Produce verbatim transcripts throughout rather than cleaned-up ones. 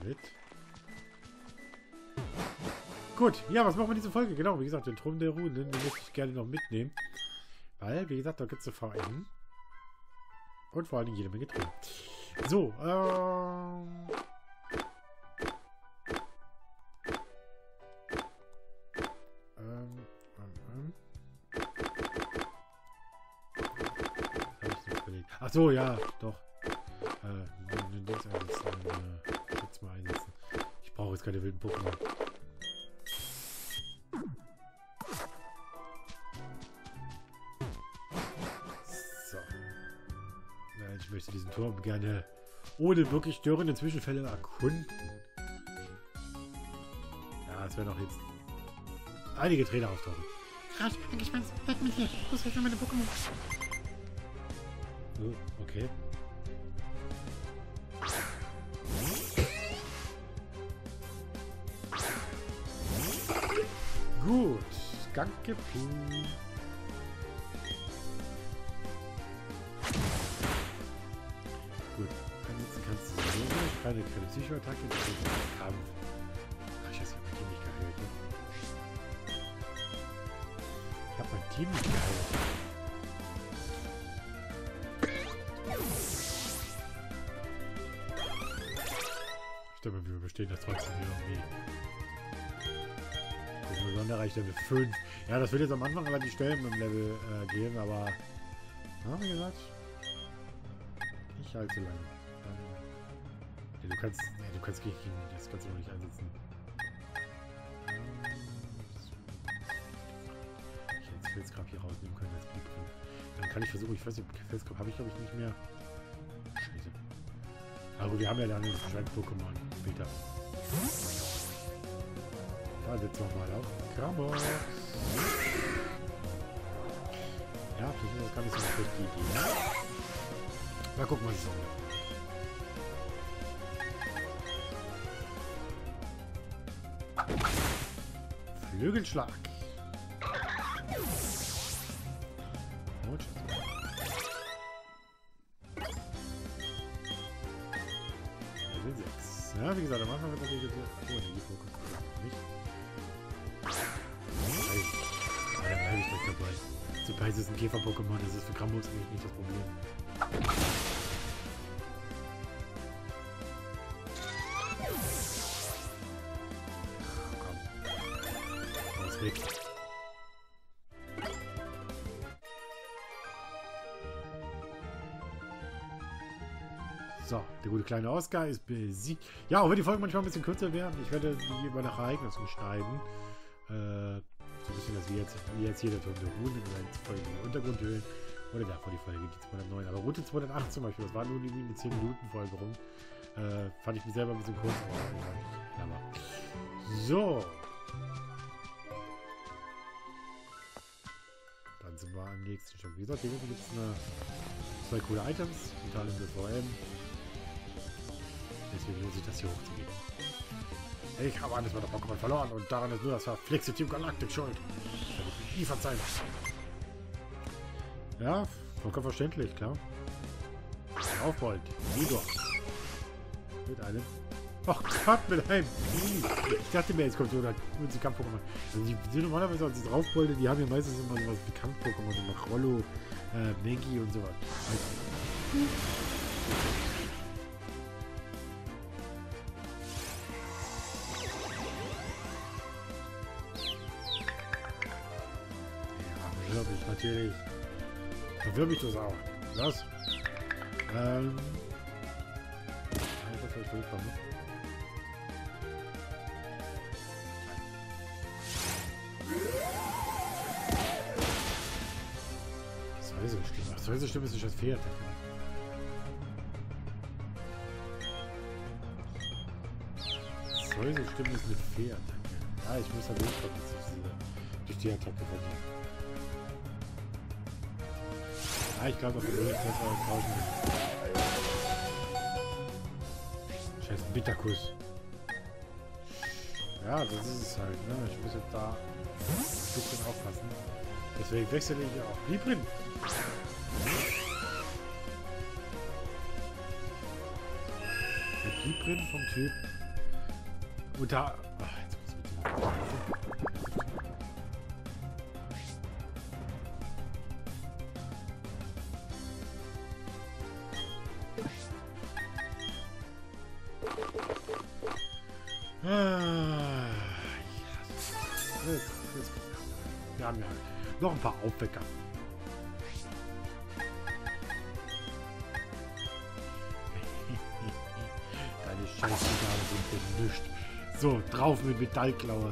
mit. Gut, ja, was machen wir in dieser Folge? Genau, wie gesagt, den Thron der Runen, den möchte ich gerne noch mitnehmen. Weil, wie gesagt, da gibt es eine V N. Und vor allen Dingen jede Menge drin. So, ähm... ähm, ähm, ähm. Ach so, ja, doch. Äh, den Dings einsetzen, äh, Schutz mal einsetzen. Ich brauche jetzt keine wilden Pokémon. So. Ja, ich möchte diesen Turm gerne ohne wirklich störende Zwischenfälle erkunden. Ja, es werden auch jetzt einige Trainer auftauchen. Krass, bin gespannt. Bleib mit hier. Ich muss jetzt meine Pokémon. Oh, okay. Gut. Danke, Puh. Gut. Jetzt kannst du so keine, keine Psychoattacke, das ist ein Kampf. Ach, ich habe mein Team nicht geheilt. Ne? Ich habe mein Team nicht geheilt. Ich glaube, wir bestehen das trotzdem irgendwie. Das Sonderreich Level fünf. Ja, das wird jetzt am Anfang relativ schnell mit dem Level äh, gehen, aber ja, wie gesagt, nicht allzu lange. Ähm, ja, du kannst, ja, du kannst gegen das kannst du noch nicht einsetzen. Ich hätte jetzt Felsgrab hier rausnehmen können als Blueprint. Dann kann ich versuchen, ich weiß nicht, Felsgrab habe ich glaube ich nicht mehr. Scheiße. Aber wir haben ja dann den Schwein-Pokémon später. Da setzen wir mal auf Krabox. Ja, vielleicht ist das gar nicht so eine schlechte Idee. Ne? Mal gucken, was es ist. Flügelschlag. Gut. Level sechs. Ja, wie gesagt, am Anfang wird natürlich jetzt oh, Energiefokus. Nicht. Ja, dann bleibe ich doch dabei. Sobald es ein Käfer-Pokémon ist, ist für Krabox eigentlich nicht das Problem. Komm. Raus weg. So, der gute kleine Oscar ist besiegt. Ja, auch wenn die Folgen manchmal ein bisschen kürzer werden, ich werde die über nach Ereignissen schneiden. Äh, so ein bisschen, dass wir jetzt, wie jetzt jeder Turm der Runen in der Folge in Untergrundhöhlen. Oder davor die Folge, die zweihundertneun. Aber Route zweihundertacht zum Beispiel, das war nur irgendwie eine zehn Minuten Folge rum. Äh, fand ich mich selber ein bisschen kurz. Aber, so. Dann sind wir am nächsten Stock. Wie gesagt, hier gibt es eine, zwei coole Items. Unter anderem eine V M. Deswegen lohnt sich das hier hochzugehen. Ich habe eines meiner Pokémon verloren und daran ist nur das verflixte Team Galactic schuld. Das werde ich nie verzeihen. Ja, vollkommen verständlich, klar. Aufbold, Igor. Mit einem. Ach Gott, mit einem. Ich dachte mir, jetzt kommt so ein Kampf-Pokémon. Also die sind normalerweise auch diese Raufbolde, die haben ja meistens immer sowas wie Kampf-Pokémon, so noch Rollo, äh, Maggie und sowas. Also, ich natürlich. Verwirr mich das auch. Was? Ähm. Einfach vielleicht durchkommen. Säuselstimme. Ach, Säuselstimme ist nicht das Pferd. Säuselstimme ist mit Pferd. Ja, ich muss da durchkommen. Durch die Attacke verdienen. Ah, ich glaube, auf den Höhe tauschen. Scheiß Bitterkuss. Ja, das ist es halt, ne? Ich muss jetzt da ein bisschen aufpassen. Deswegen wechsle ich auch Librin. Librin vom Typ Und da... Ach, jetzt muss ich mit dem... Ah, ja. Jetzt, jetzt. Wir haben ja noch ein paar Aufwecker. Deine Scheißregale sind gemischt. So, drauf mit Metallklaue.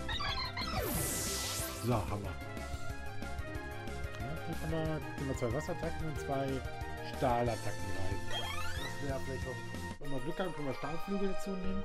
So, haben wir. Ja, jetzt haben wir, haben wir zwei Wasserattacken und zwei Stahlattacken rein. Das wäre vielleicht auch, wenn wir Glück haben, können wir Stahlflügel dazu nehmen.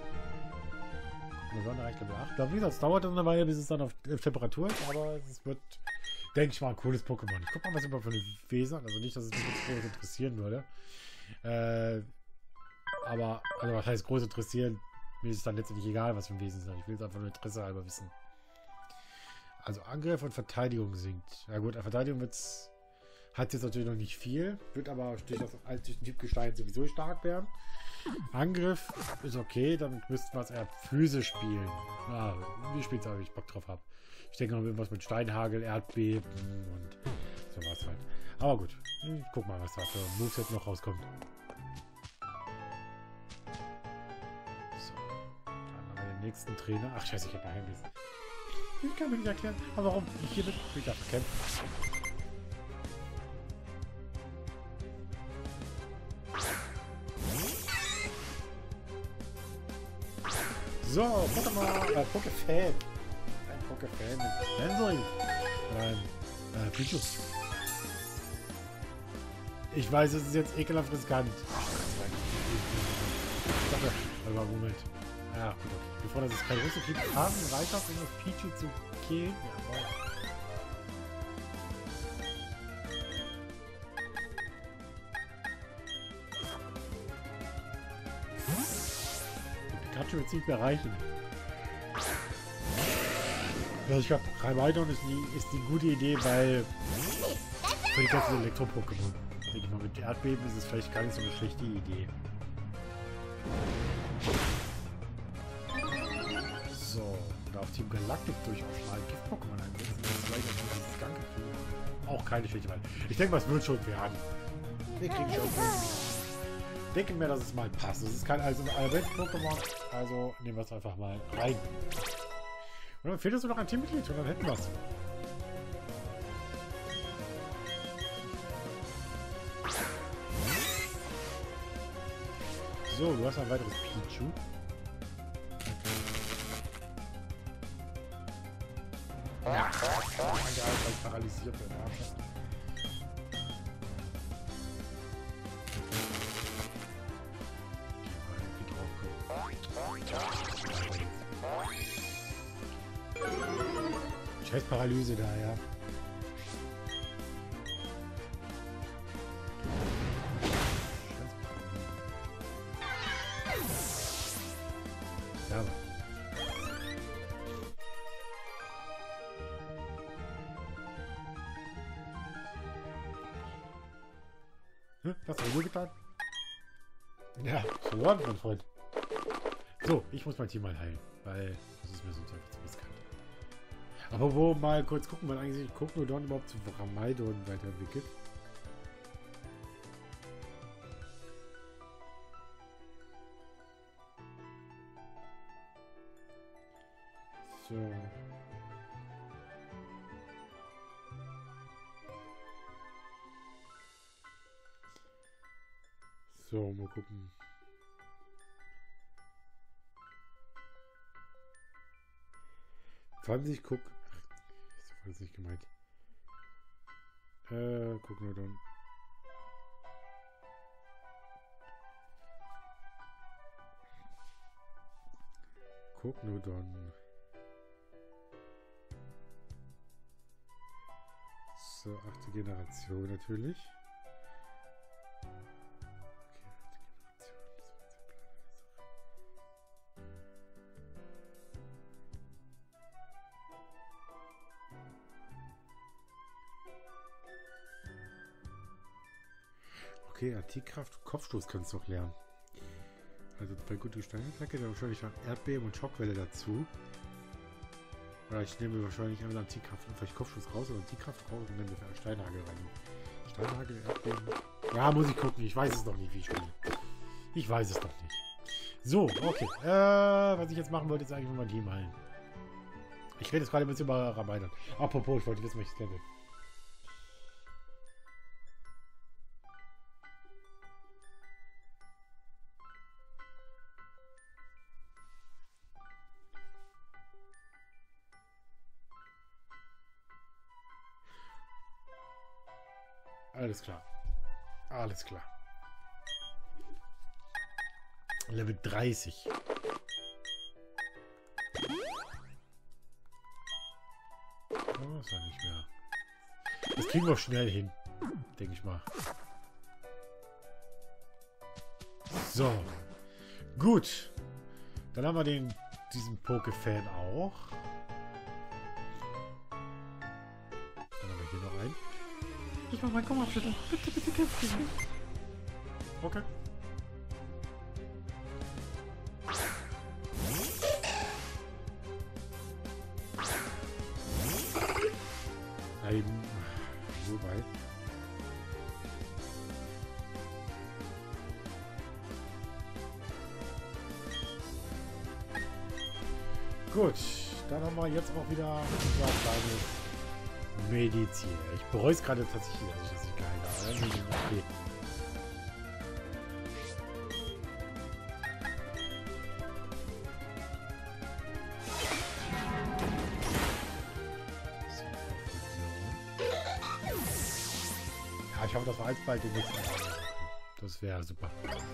Eine Sonne reicht, glaube ich, acht. Wie gesagt, es dauert dann eine Weile, bis es dann auf, auf Temperatur ist, aber es wird, denke ich mal, ein cooles Pokémon. Ich gucke mal, was über von den Wesen, also nicht, dass es mich jetzt groß interessieren würde. Äh, aber, also was heißt groß interessieren? Mir ist es dann letztendlich egal, was für ein Wesen es ist. Ich will es einfach nur Interesse halber wissen. Also Angriff und Verteidigung sinkt. Ja gut, Verteidigung wird's, hat jetzt natürlich noch nicht viel, wird aber durch das durch den Typ Gestein sowieso stark werden. Angriff ist okay, dann müssten wir es eher physisch spielen. Ah, wie spielt es aber, ich Bock drauf habe. Ich denke noch irgendwas mit Steinhagel, Erdbeben und sowas halt. Aber gut, ich guck mal, was da für Moves jetzt noch rauskommt. So, dann haben wir den nächsten Trainer. Ach scheiße, ich habe ein Geheimnis. Ich kann mir nicht erklären, aber warum ich hier bin. Ich darf kämpfen. So, Pokémon, äh, Pokéfan. Ein Pokéfan mit Henry. Nein, äh, Pichu. Ich weiß, es ist jetzt ekelhaft riskant. Ich dachte, aber Moment. Ja, gut, okay. Bevor das jetzt kein Russe kriegt, haben wir weiter, um das Pichu zu killen. Jawohl. Pikachu wird es nicht mehr reichen. Also ich glaube, Rheinweidon ist die, ist die gute Idee, weil für die ganzen Elektro-Pokémon. Denke ich mal, mit Erdbeben ist es vielleicht gar nicht so eine schlechte Idee. So, da auf Team Galactic durchaus mal Gift-Pokémon einsetzen. Das ist vielleicht auch dieses Ganke auch keine schlechte Wahl. Ich denke mal, es wird schon werden. Wir kriegen schon Ich denke mir, dass es mal passt. Es ist kein also Allerwelt-Pokémon, also nehmen wir es einfach mal rein. Und dann fehlt es nur noch ein Teammitglied und dann hätten wir es. So, du hast ein weiteres Pichu. Ja, ich paralysiert bin. Scheiß Paralyse da, ja. Ja. Hm, was hast du wohl getan? Ja, verloren, mein Freund. So, ich muss mein Team mal heilen, weil das ist mir sonst einfach zu riskant. Aber wo mal kurz gucken, weil eigentlich ich gucke nur dort überhaupt zu Rheinweidon weiterentwickelt. So. So, mal gucken. zwanzig guck. Ach, das ist nicht gemeint. Äh, guck nur dann. Guck nur dann. So, achte Generation natürlich. Okay, Antikraft, Kopfstoß kannst du noch lernen. Also bei guter Gesteinsattacke, dann wahrscheinlich noch Erdbeben und Schockwelle dazu. Oder ich nehme wahrscheinlich einmal Antikraft und vielleicht Kopfschuss raus oder Antikraft raus und dann eine Steinhagel rein. Steinhagel, Erdbeben. Ja, muss ich gucken. Ich weiß es noch nicht, wie ich spiele. Ich weiß es noch nicht. So, okay. Äh, was ich jetzt machen wollte, ist eigentlich mal Team heilen. Ich rede jetzt gerade ein bisschen über Rabaidern. Apropos, ich wollte wissen, welches Level. Alles klar. Alles klar. Level dreißig. Oh, ist ja nicht mehr. Das kriegen wir schnell hin. Denke ich mal. So. Gut. Dann haben wir den, diesen Poke-Fan auch. Dann haben wir hier noch einen. Ich mach mal Kummer schütteln. Bitte, bitte kämpf dich nicht. Okay. Nein. So weit. Gut. Dann haben wir jetzt auch wieder unser kleines Medizin. Ich bereue es gerade tatsächlich, dass ich das nicht gehalten habe. Okay. Ja, ich hoffe, dass wir alsbald den nächsten Mal machen. Das wäre super.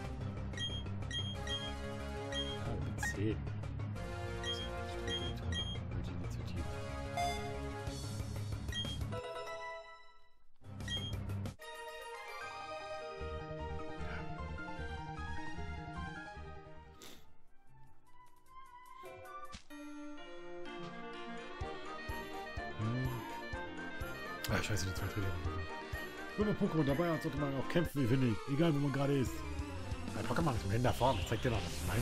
Ja, mit zehn. Multi-Initiative. Ah, scheiße, die zwei Trailer. Wenn man Pokémon dabei hat, sollte man auch kämpfen, finde ich. Egal, wo man gerade ist. Ein Pokémon ist im Händen der Form. Ich zeig dir noch, was ich meine.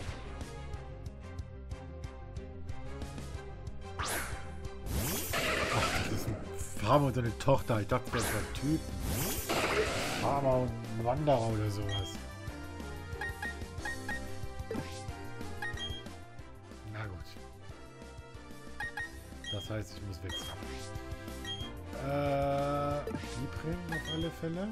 Ach, das ist ein Farmer und seine Tochter. Ich dachte, das wäre ein Typ. Farmer und ein Wanderer oder sowas. Na gut. Das heißt, ich muss wechseln. Äh, die bringen auf alle Fälle.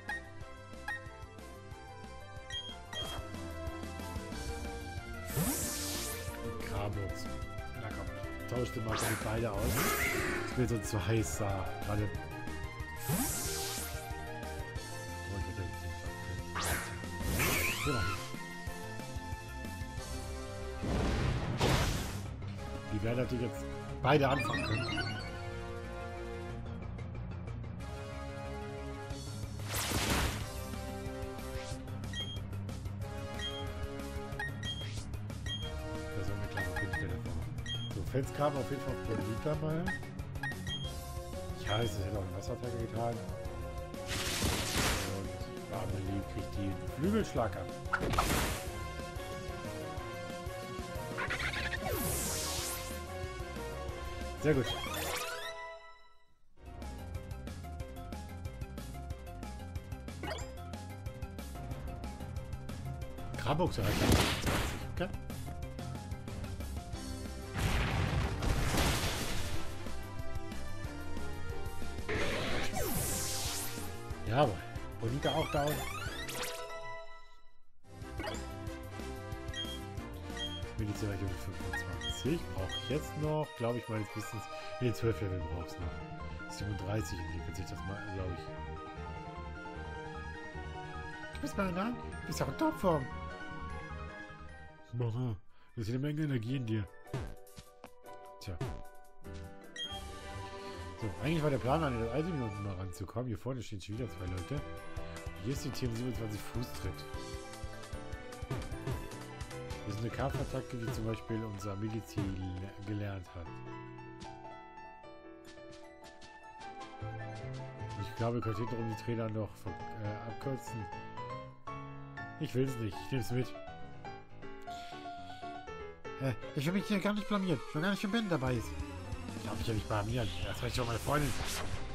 Und Krabux. Na komm, tauscht mal die beide aus. Das wird sonst zu heiß da. Gerade. Oh, ich hätte jetzt nicht. Die werden natürlich jetzt beide anfangen können. Felsgraben auf jeden Fall auf Bonita mal. Ich weiß, es hätte auch eine Wasserattacke getan. Und Barmeli kriegt die Flügelschlag ab. Sehr gut. Krabux erreicht zwanzig, okay? Jawohl. Bonita auch down. Medizinreichung fünfundzwanzig. Brauche ich jetzt noch, glaube ich, meines Wissens. Ne, zwölf Level brauchst du noch. siebenunddreißig entwickelt sich das mal, glaube ich. Du bist mal nah. Du bist auch in Topform. Mama, da ist eine Menge Energie in dir. Tja. So, eigentlich war der Plan, an den Eisenminuten mal ranzukommen. Hier vorne stehen schon wieder zwei Leute. Hier ist die Tier siebenundzwanzig Fußtritt. Das ist eine Kampfattacke, die zum Beispiel unser Medizin gelernt hat. Ich glaube, wir können hinterher die Trainer noch äh, abkürzen. Ich will es nicht. Ich nehme es mit. Äh, ich will mich hier gar nicht blamieren. Schon gar nicht, wenn Ben dabei ist. Ich darf mich ja nicht blamieren. Das war schon meine Freundin.